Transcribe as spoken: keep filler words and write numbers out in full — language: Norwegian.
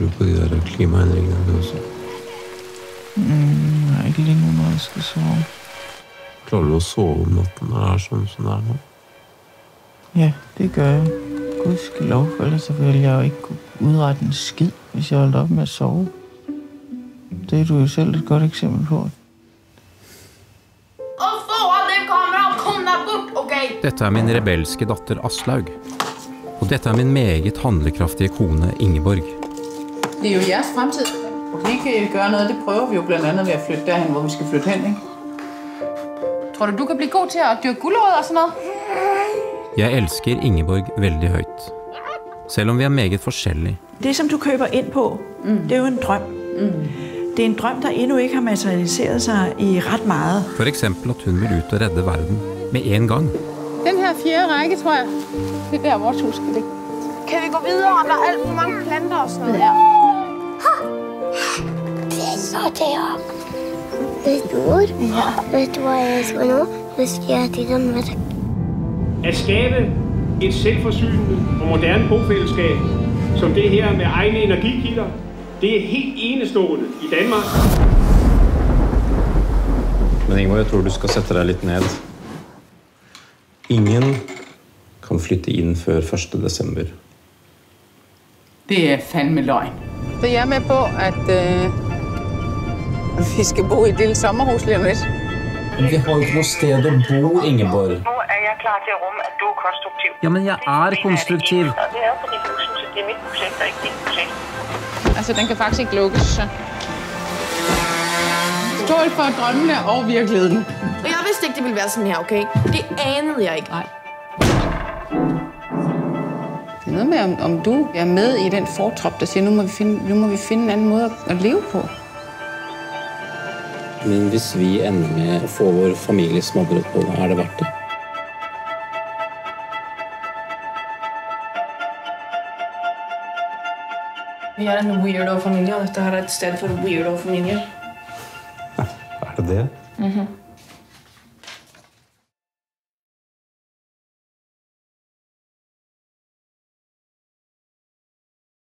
du på de der klimaendringene du også? Mm, ikke lige nu, når jeg skal sove. Klarer du å sove om natten når det er sånn som det er nå? Ja, det gør jeg. Gudskelov, for ellers så ville jeg jo ikke kunne udrette en skid, hvis jeg holdt op med at sove. Det er du jo selv et godt eksempel på. Dette er min rebelske datter Aslaug. Og dette er min meget handlekraftige kone Ingeborg. Det er jo jeres fremtid. Vi kan gøre noget, det prøver vi jo blandt andet ved at flytte derhen, hvor vi skal flytte hen, ikke? Tror du, du kan blive god til at dyrke gulerødder og sådan noget? Jeg elsker Ingeborg veldig højt. Selv om vi er meget forskjellige. Det, som du køber ind på, mm. det er jo en drøm. Mm. Det er en drøm, der endnu ikke har materialiseret sig i ret meget. For eksempel at hun vil ut og redde verden med en gang. Den her fjerde række, tror jeg, det er der, vores hus skal ligge. Kan vi gå videre, og der er alt for mange planter og sådan noget her? Det er så deroppe. Ved du det? Ja. Ved du, hvad jeg skal nu? Nu skal jeg det der med det. At skabe et selvforsynende og moderne bofællesskab, som det her med egne energikilder, det er helt enestående i Danmark. Men Ingeborg, jeg tror du skal sætte dig lidt ned. Ingen kan flytte ind før første desember. Det er fandme løgn. Så jeg er med på, at øh, vi skal bo i et lille sommerhus lige om lidt. Vi har jo ikke noe sted å bo, Ingeborg. Nu er jeg klar til at rumme, at du er konstruktiv. Ja, men jeg er konstruktiv. Og det er fordi du synes, at det er mit projekt og ikke dit projekt. Altså, den kan faktisk ikke lukkes, så. Stål for drømmene og virkeligheden. Og jeg vidste ikke, det ville være sådan her, okay? Det anede jeg ikke. Nej. Det er noget med, om, om du er med i den fortrop, der siger, nu må vi finde, nu må vi finde en anden måde at leve på. Men hvis vi ender med å få vår familie smadret på det, er det verdt det? Vi er en weirdo-familie, og dette her er et sted for weirdo-familier. Er det det? Mhm.